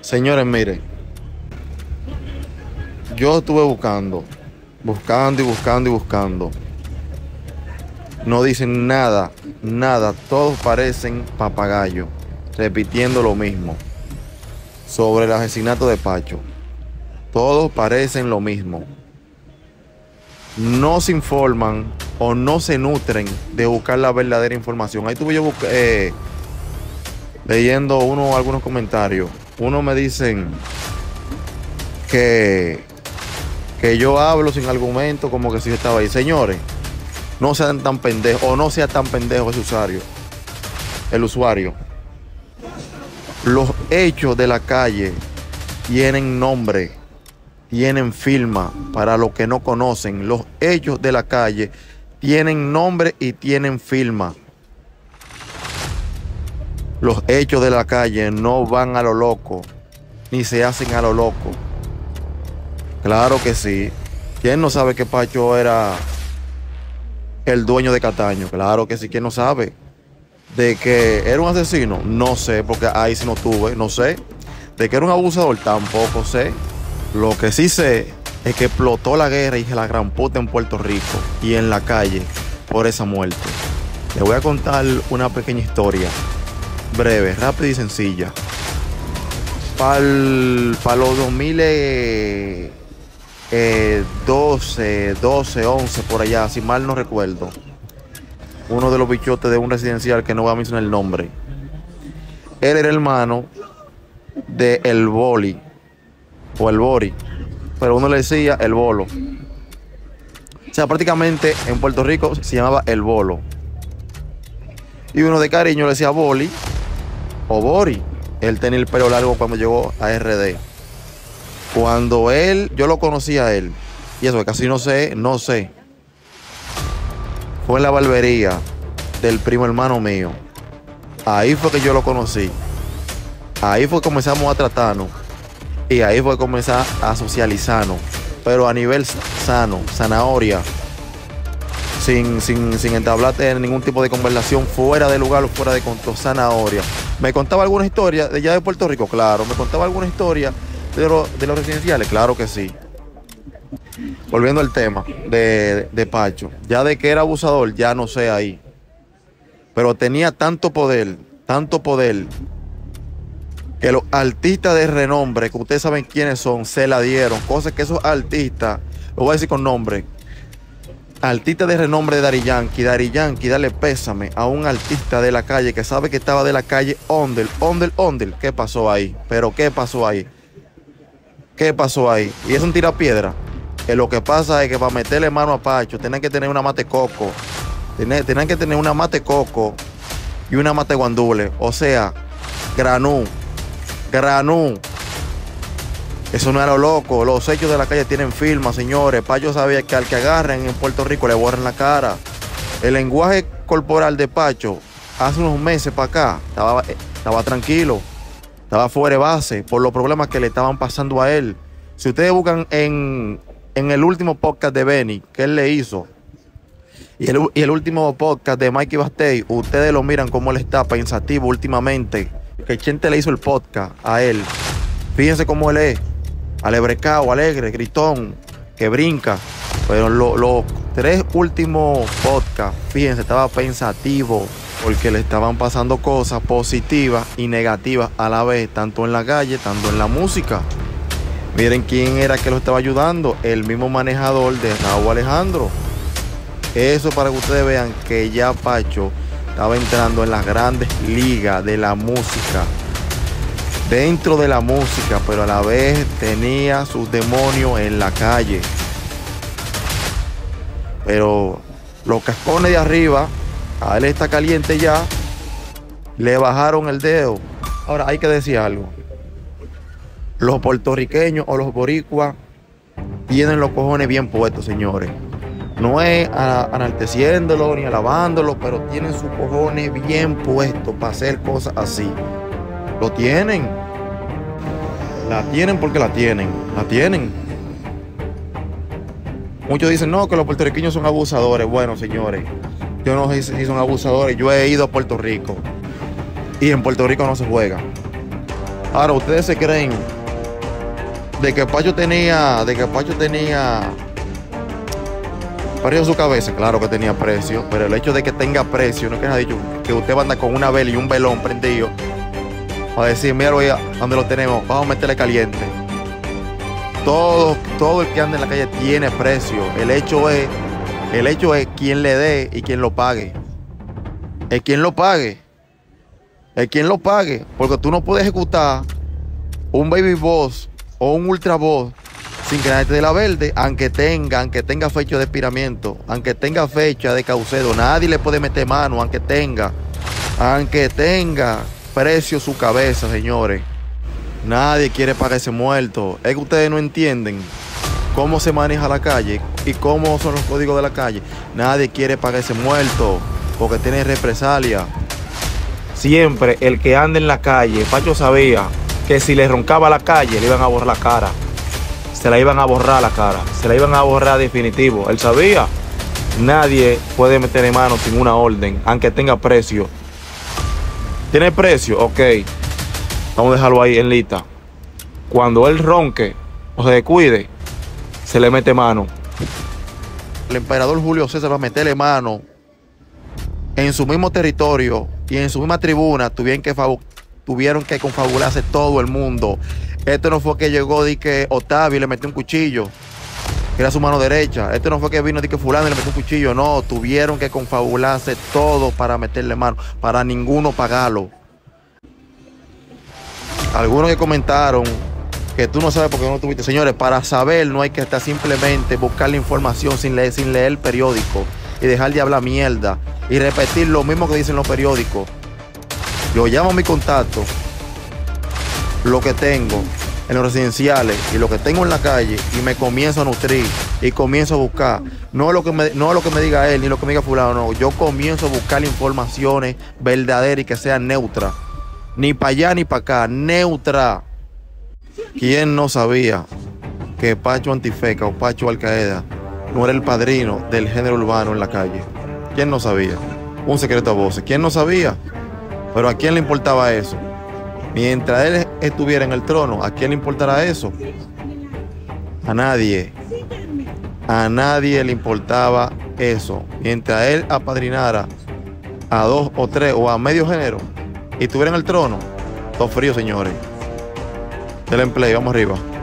Señores, miren, yo estuve buscando y buscando y buscando. No dicen nada, nada. Todos parecen papagayos, repitiendo lo mismo sobre el asesinato de Pacho. Todos parecen lo mismo. No se informan o no se nutren de buscar la verdadera información. Ahí estuve yo leyendo algunos comentarios. Uno me dicen que yo hablo sin argumento, como que si yo estaba ahí. Señores, no sean tan pendejos, o no sea tan pendejo ese usuario. El usuario. Los hechos de la calle tienen nombre, tienen firma. Para los que no conocen, los hechos de la calle tienen nombre y tienen firma. Los hechos de la calle no van a lo loco, ni se hacen a lo loco. Claro que sí. ¿Quién no sabe que Pacho era el dueño de Cataño? Claro que sí. ¿Quién no sabe? De que era un asesino, no sé, porque ahí sí no tuve, no sé. De que era un abusador, tampoco sé. Lo que sí sé es que explotó la guerra y la gran puta en Puerto Rico y en la calle por esa muerte. Les voy a contar una pequeña historia, breve, rápida y sencilla. Para los 2012, 11, por allá, si mal no recuerdo, uno de los bichotes de un residencial, que no voy a mencionar el nombre, él era hermano de El Boli o El Bori, pero uno le decía El Bolo. O sea, prácticamente en Puerto Rico se llamaba El Bolo, y uno de cariño le decía Boli o Bori. Él tenía el pelo largo cuando llegó a RD. Cuando yo lo conocí a él, y eso casi no sé, fue en la barbería del primo hermano mío. Ahí fue que yo lo conocí. Ahí fue que comenzamos a tratarnos. Y ahí fue que comenzar a socializarnos. Pero a nivel sano, zanahoria. Sin entablarte ningún tipo de conversación fuera de lugar o fuera de contexto, zanahoria. Me contaba alguna historia de allá de Puerto Rico, claro. Me contaba alguna historia de los residenciales, claro que sí. Volviendo al tema de Pacho, ya de que era abusador, ya no sé ahí. Pero tenía tanto poder, que los artistas de renombre, que ustedes saben quiénes son, se la dieron. Cosas que esos artistas, lo voy a decir con nombre, artista de renombre de Daddy Yankee, dale pésame a un artista de la calle que sabe que estaba de la calle Ondel. ¿Qué pasó ahí? Pero ¿qué pasó ahí? ¿Qué pasó ahí? Y es un tirapiedra. Que lo que pasa es que para meterle mano a Pacho tenían que tener una mate coco. Tenían que tener una mate coco y una mate guandule. O sea, granú. Eso no era lo loco. Los hechos de la calle tienen firma, señores. Pacho sabía que al que agarren en Puerto Rico le borran la cara. El lenguaje corporal de Pacho hace unos meses para acá estaba tranquilo. Estaba fuera de base por los problemas que le estaban pasando a él. Si ustedes buscan en el último podcast de Benny que él le hizo y el último podcast de Mikey Bastey, ustedes lo miran como él está pensativo últimamente. Que Chente le hizo el podcast a él. Fíjense cómo él es. Alebrecao, alegre, gritón, que brinca. Pero los 3 últimos podcasts, fíjense, estaba pensativo porque le estaban pasando cosas positivas y negativas a la vez, tanto en la calle, tanto en la música. Miren quién era que lo estaba ayudando, el mismo manejador de Raúl Alejandro. Eso para que ustedes vean que ya Pacho estaba entrando en las grandes ligas de la música. Dentro de la música, pero a la vez tenía sus demonios en la calle. Pero los cascones de arriba, a él está caliente ya, le bajaron el dedo. Ahora hay que decir algo. Los puertorriqueños o los boricuas tienen los cojones bien puestos, señores. No es enalteciéndolo ni alabándolo, pero tienen sus cojones bien puestos para hacer cosas así. Lo tienen. La tienen porque la tienen. Muchos dicen, no, que los puertorriqueños son abusadores. Bueno, señores, yo no sé si son abusadores. Yo he ido a Puerto Rico y en Puerto Rico no se juega. Ahora, ustedes se creen de que Pacho tenía precio en su cabeza. Claro que tenía precio, pero el hecho de que tenga precio no es que ha dicho que usted va a andar con una vela y un velón prendido a decir, mira, donde lo tenemos, vamos a meterle caliente. Todo el que anda en la calle tiene precio. El hecho es quién le dé y quién lo pague. Es quien lo pague. Es quien lo pague. Porque tú no puedes ejecutar un baby boss o un ultra boss sin que nadie te dé la verde, aunque tenga fecha de expiramiento, aunque tenga fecha de caucedo. Nadie le puede meter mano, aunque tenga precio su cabeza, señores. Nadie quiere pagar ese muerto. Es que ustedes no entienden cómo se maneja la calle y cómo son los códigos de la calle. Nadie quiere pagar ese muerto porque tiene represalia. Siempre el que anda en la calle, Pacho sabía que si le roncaba la calle le iban a borrar la cara. Se la iban a borrar la cara, se la iban a borrar definitivo. Él sabía. Nadie puede meterle mano sin una orden, aunque tenga precio. ¿Tiene precio? Ok. Vamos a dejarlo ahí en lista. Cuando él ronque o se descuide, se le mete mano. El emperador Julio César va a meterle mano en su mismo territorio y en su misma tribuna. Tuvieron que confabularse todo el mundo. Esto no fue que llegó de que Octavio le metió un cuchillo, que era su mano derecha. Esto no fue que vino de que fulano le metió un cuchillo. No, tuvieron que confabularse todo para meterle mano, para ninguno pagarlo. Algunos que comentaron que tú no sabes por qué no tuviste. Señores, para saber no hay que estar simplemente buscar la información sin leer el periódico y dejar de hablar mierda y repetir lo mismo que dicen los periódicos. Yo llamo a mi contacto, lo que tengo en los residenciales y lo que tengo en la calle, y me comienzo a nutrir y comienzo a buscar. No lo que me diga él ni lo que me diga fulano, no. Yo comienzo a buscar informaciones verdaderas y que sean neutras. Ni para allá ni para acá, neutra. ¿Quién no sabía que Pacho Antifeca o Pacho Alcaeda no era el padrino del género urbano en la calle? ¿Quién no sabía? Un secreto a voces. ¿Quién no sabía? Pero ¿a quién le importaba eso? Mientras él estuviera en el trono, ¿a quién le importará eso? A nadie. A nadie le importaba eso. Mientras él apadrinara a 2 o 3 o a medio género y estuviera en el trono, todo frío, señores. Del empleo, vamos arriba.